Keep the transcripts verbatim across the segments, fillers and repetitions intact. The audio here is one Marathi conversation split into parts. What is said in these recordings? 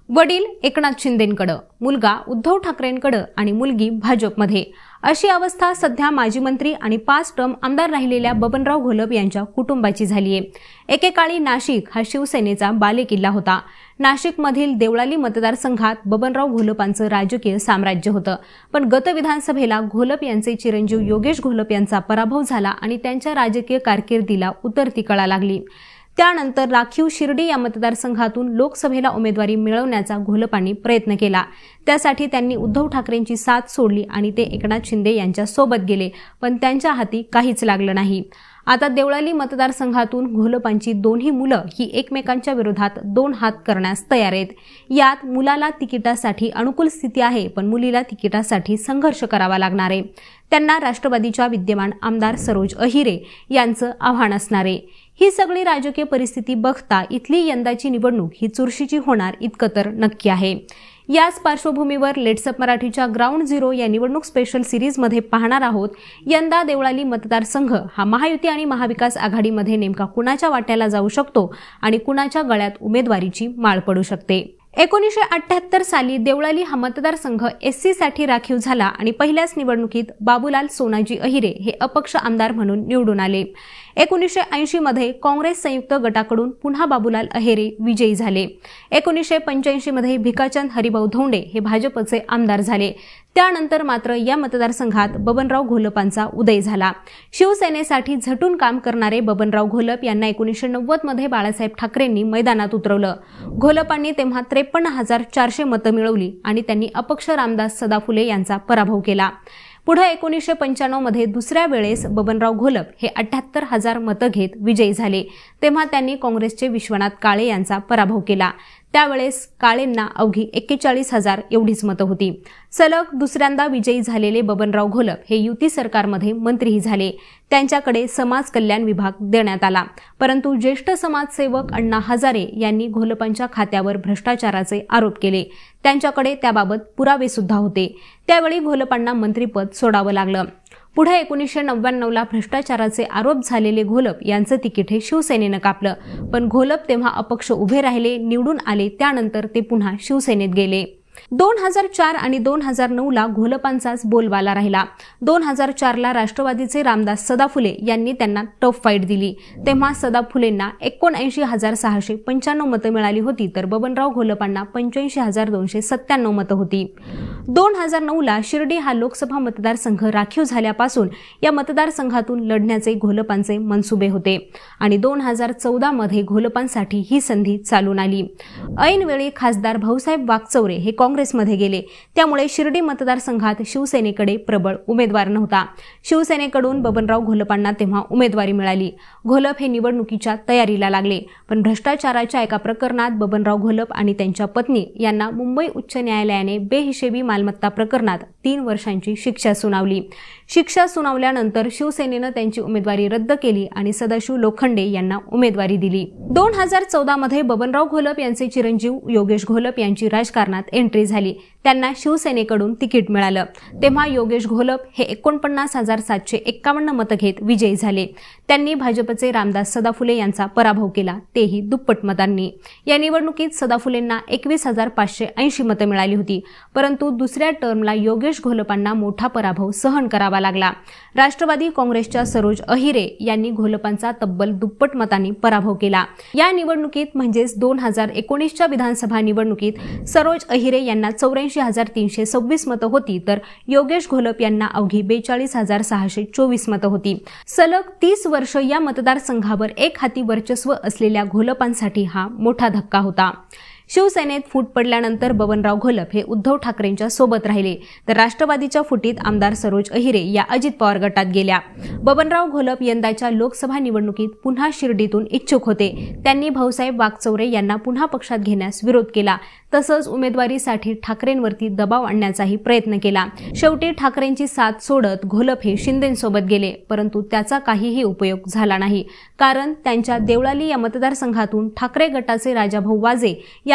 वडील एकनाथ शिंदेंकडे, मुलगा उद्धव ठाकरेंकडे आणि मुलगी भाजपमध्ये, अशी अवस्था सध्या माजी मंत्री आणि पाच टर्म आमदार राहिलेल्या बबनराव घोलप यांच्या कुटुंबाची झाली आहे। एकेकाळी नाशिक हा शिवसेनेचा बालेकिल्ला होता। नाशिकमधील देवळाली मतदारसंघात बबनराव घोलपांचं राजकीय साम्राज्य होतं, पण गत विधानसभेला घोलप यांचे चिरंजीव योगेश घोलप यांचा पराभव झाला आणि त्यांच्या राजकीय कारकिर्दीला उतरती कळा लागली। त्यानंतर राखीव शिर्डी या मतदारसंघातून लोकसभेला उमेदवारी मिळवण्याचा घोलपांनी प्रयत्न केला। त्यासाठी त्यांनी उद्धव ठाकरेंची साथ सोडली आणि ते एकनाथ शिंदे यांच्या सोबत गेले, पण त्यांच्या हाती काहीच लागलं नाही। आता देवळाली मतदारसंघातून घोलपांची दोन्ही मुलं ही एकमेकांच्या विरोधात दोन हात करण्यास तयार आहेत। यात मुलाला तिकिटासाठी अनुकूल स्थिती आहे, पण मुलीला तिकिटासाठी संघर्ष करावा लागणार आहे। त्यांना राष्ट्रवादीच्या विद्यमान आमदार सरोज अहिरे यांचं आव्हान असणार आहे। ही सगळी राजकीय परिस्थिती बघता इथली यंदाची निवडणूक ही चुरशीची होणार इतकं तर नक्की आहे। याच पार्श्वभूमीवर लेट्सअप मराठीच्या ग्राउंड झिरो या निवडणूक स्पेशल सिरीजमध्ये पाहणार आहोत, यंदा देवळाली मतदारसंघ हा महायुती आणि महाविकास आघाडीमध्ये नेमका कुणाच्या वाट्याला जाऊ शकतो आणि कुणाच्या गळ्यात उमेदवारीची माळ पडू शकते। एकोणीसशे अठ्ठ्याहत्तर साली देवळाली हा मतदारसंघ एससी साठी राखीव झाला आणि पहिल्याच निवडणुकीत बाबूलाल सोनाजी अहिरे हे अपक्ष आमदार म्हणून निवडून आले। एकोणीसशे ऐंशी मध्ये काँग्रेस संयुक्त गटाकडून पुन्हा बाबूलाल अहिरे विजयी झाले। एकोणीसशे पंच्याऐंशी मध्ये भिकाचंद हरिभाऊ धोंडे हे भाजपचे आमदार झाले। त्यानंतर मात्र या मतदारसंघात बबनराव घोलपांचा उदय झाला। शिवसेनेसाठी झटून काम करणारे बबनराव घोलप यांना एकोणीसशे नव्वद मध्ये बाळासाहेब ठाकरेंनी मैदानात उतरवलं। घोलपांनी तेव्हा त्रेपन्न हजार चारशे मतं मिळवली आणि त्यांनी अपक्ष रामदास सदाफुले यांचा पराभव केला। पुढे एकोणीसशे पंच्याण्णव मध्ये दुसऱ्या वेळेस बबनराव घोलप हे अठ्ठ्याहत्तर हजार मतं घेत विजयी झाले। तेव्हा त्यांनी काँग्रेसचे विश्वनाथ काळे यांचा पराभव केला। त्यावेळेस काळेंना अवघी एक्केचाळीस हजार एवढीच मतं होती। सलग दुसऱ्यांदा विजयी झालेले बबनराव घोलप हे युती सरकारमध्ये मंत्रीही झाले। त्यांच्याकडे समाज कल्याण विभाग देण्यात आला, परंतु ज्येष्ठ समाजसेवक अण्णा हजारे यांनी घोलपांच्या खात्यावर भ्रष्टाचाराचे आरोप केले। त्यांच्याकडे त्याबाबत पुरावे सुद्धा होते। त्यावेळी घोलपांना मंत्रीपद सोडावं लागलं। पुढे एकोणीसशे नव्याण्णव ला भ्रष्टाचाराचे आरोप झालेले घोलप यांचं तिकीट हे शिवसेनेनं कापलं, पण घोलप तेव्हा अपक्ष उभे राहिले, निवडून आले। त्यानंतर ते पुन्हा शिवसेनेत गेले। दोन हजार चार आणि दोन हजार नऊ ला घोलपांचाच बोलबाला राहिला। दोन हजार चार ला राष्ट्रवादीचे रामदास सदाफुले यांनी त्यांना टफ फाईट दिली। तेव्हा सदाफुलेंना एकोणऐंशी हजार सहाशे पंच्याण्णव मतं मिळाली होती, तर बबनराव घोलपांना पंच्याऐंशी हजार दोनशे सत्त्याण्णव मतं होती। दोन हजार नऊ ला शिर्डी हा लोकसभा मतदारसंघ राखीव झाल्यापासून या मतदारसंघातून लढण्याचे घोलपांचे मनसुबे होते आणि दोन हजार चौदा मध्ये घोलपांसाठी ही संधी चालून आली। ऐनवेळी खासदार भाऊसाहेब वागचौरे हे काँग्रेसमध्ये गेले, त्यामुळे शिर्डी मतदारसंघात शिवसेनेकडे प्रबळ उमेदवार नव्हता। शिवसेनेकडून बबनराव घोलपांना तेव्हा उमेदवारी मिळाली। घोलप हे निवडणुकीच्या तयारीला लागले, पण भ्रष्टाचाराच्या एका प्रकरणात बबनराव घोलप आणि त्यांच्या पत्नी यांना मुंबई उच्च न्यायालयाने बेहिशेबी मालमत्ता प्रकरणात तीन वर्षांची शिक्षा सुनावली। शिक्षा सुनावल्यानंतर शिवसेनेनं त्यांची उमेदवारी रद्द केली आणि सदाशिव लोखंडे यांना उमेदवारी दिली। दोन हजार चौदा मध्ये बबनराव घोलप यांचे चिरंजीव योगेश घोलप यांची राजकारणात एंट्री झाली। त्यांना शिवसेनेकडून तिकीट मिळालं। तेव्हा योगेश घोलप हे एकोणपन्नास हजार सातशे एक्कावन्न मतं घेत विजयी झाले। त्यांनी भाजपचे रामदास सदाफुले यांचा पराभव केला, तेही दुप्पट मतांनी। या निवडणुकीत सदाफुलेंना एकवीस हजार पाचशे ऐंशी मतं मिळाली होती, परंतु दुसऱ्या टर्मला योगेश घोलपांना मोठा पराभव सहन करावा लागला। राष्ट्रवादी काँग्रेसच्या सरोज अहिरे यांनी घोलपांचा तब्बल दुप्पट मतांनी पराभव केला। या निवडणुकीत म्हणजेच दोन हजार एकोणीसच्या विधानसभा निवडणुकीत सरोज अहिरे यांना चौऱ्याऐंशी हजार तीनशे सव्वीस मतं होती, तर योगेश घोलप यांना अवघी बेचाळीस हजार सहाशे चोवीस मतं होती। सलग तीस वर्ष या मतदारसंघावर एक हाती वर्चस्व असलेल्या घोलपांसाठी हा मोठा धक्का होता। शिवसेनेत फूट पडल्यानंतर बबनराव घोलप हे उद्धव ठाकरेंच्या सोबत राहिले, तर राष्ट्रवादीच्या फुटीत आमदार सरोज अहिरे या अजित पवार गटात गेल्या। बबनराव घोलप यंदाच्या लोकसभा निवडणुकीत पुन्हा शिर्डीतून इच्छुक होते। त्यांनी भाऊसाहेब वागचौरे यांना पुन्हा पक्षात घेण्यास विरोध केला, तसंच उमेदवारीसाठी ठाकरेंवरती दबाव आणण्याचाही प्रयत्न केला। शेवटी ठाकरेंची साथ सोडत घोलप हे शिंदेंसोबत गेले, परंतु त्याचा काहीही उपयोग झाला नाही, कारण त्यांच्या देवळाली या मतदारसंघातून ठाकरे गटाचे राजाभाऊ वाजे यांना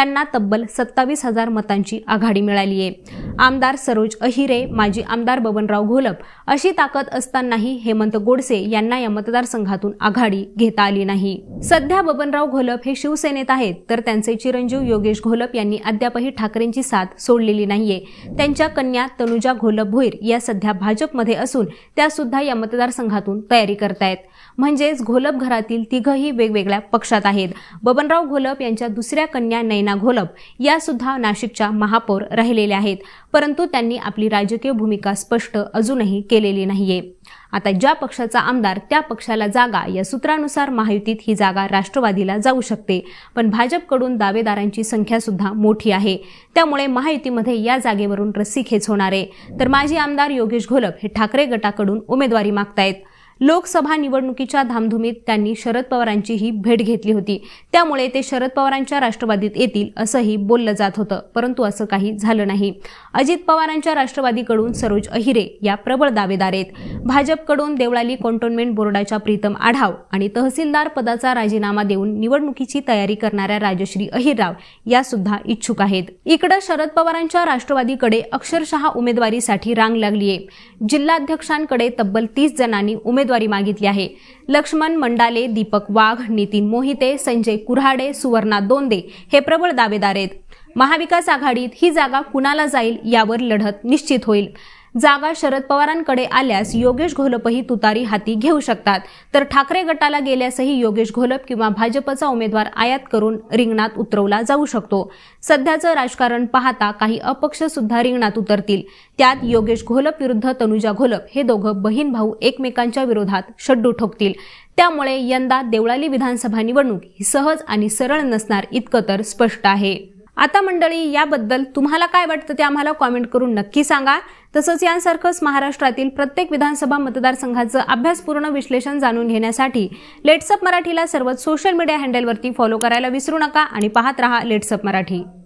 यांना तब्बल सत्तावीस हजार मतांची आघाडी मिळाली आहे। आमदार सरोज अहिरे, माजी आमदार बबनराव घोलप अशी ताकद असतानाही हेमंत गोडसे यांना या मतदारसंघातून आघाडी घेता आली नाही। सध्या बबनराव घोलप हे शिवसेनेत आहेत, तर त्यांचे चिरंजीव योगेश घोलप यांनी अद्यापही ठाकरेंची साथ सोडलेली नाहीये। त्यांच्या कन्या तनुजा घोलप भोईर या सध्या भाजपमध्ये असून त्या सुद्धा या मतदारसंघातून तयारी करतायत। म्हणजेच घोलप घरातील तिघही वेगवेगळ्या पक्षात आहेत। बबनराव घोलप यांच्या दुसऱ्या कन्या नैना घोलप या सुद्धा नाशिकच्या महापौर राहिलेल्या आहेत, परंतु त्यांनी आपली राजकीय भूमिका स्पष्ट अजूनही केलेली नाहीये। आता ज्या पक्षाचा आमदार त्या पक्षाला जागा या सूत्रानुसार महायुतीत ही जागा राष्ट्रवादीला जाऊ शकते, पण भाजपकडून दावेदारांची संख्या सुद्धा मोठी आहे, त्यामुळे महायुतीमध्ये या जागेवरून रस्सीखेच होणार आहे। तर माजी आमदार योगेश घोलप हे ठाकरे गटाकडून उमेदवारी मागतायत। लोकसभा निवडणुकीच्या धामधुमीत त्यांनी शरद पवारांचीही भेट घेतली होती, त्यामुळे ते शरद पवारांच्या राष्ट्रवादीत येतील असंही बोललं जात होतं, परंतु असं काही झालं नाही। अजित पवारांच्या राष्ट्रवादीकडून सरोज अहिरे या प्रबळ दावेदार आहेत। भाजपकडून देवळाली कॅन्टोन्मेंट बोर्डाच्या प्रीतम आढाव आणि तहसीलदार पदाचा राजीनामा देऊन निवडणुकीची तयारी करणाऱ्या राजश्री अहिरराव या सुद्धा इच्छुक आहेत। इकडे शरद पवारांच्या राष्ट्रवादीकडे अक्षरशः उमेदवारीसाठी रांग लागली आहे। जिल्हाध्यक्षांकडे तब्बल तीस जणांनी उमेदवारी मागितली आहे। लक्ष्मण मंडाले, दीपक वाघ, नितीन मोहिते, संजय कुऱ्हाडे, सुवर्णा दोंदे हे प्रबळ दावेदार आहेत। महाविकास आघाडीत ही जागा कुणाला जाईल यावर लढत निश्चित होईल। जागा शरद पवारांकडे आल्यास योगेश घोलपही तुतारी हाती घेऊ शकतात, तर ठाकरे गटाला गेल्यासही योगेश घोलप किंवा भाजपचा उमेदवार आयात करून रिंगणात उतरवला जाऊ शकतो। सध्याचं राजकारण पाहता काही अपक्ष सुद्धा रिंगणात उतरतील। त्यात योगेश घोलप विरुद्ध तनुजा घोलप हे दोघं बहीण भाऊ एकमेकांच्या विरोधात शड्डू ठोकतील, त्यामुळे यंदा देवळाली विधानसभा निवडणूक ही सहज आणि सरळ नसणार इतकं तर स्पष्ट आहे। आता मंडळी, याबद्दल तुम्हाला काय वाटतं ते आम्हाला कॉमेंट करून नक्की सांगा। तसंच यांसारखंच महाराष्ट्रातील प्रत्येक विधानसभा मतदारसंघाचं अभ्यासपूर्ण विश्लेषण जाणून घेण्यासाठी लेट्सअप मराठीला सर्वच सोशल मीडिया हँडलवरती फॉलो करायला विसरू नका आणि पाहत रहा लेट्सअप मराठी।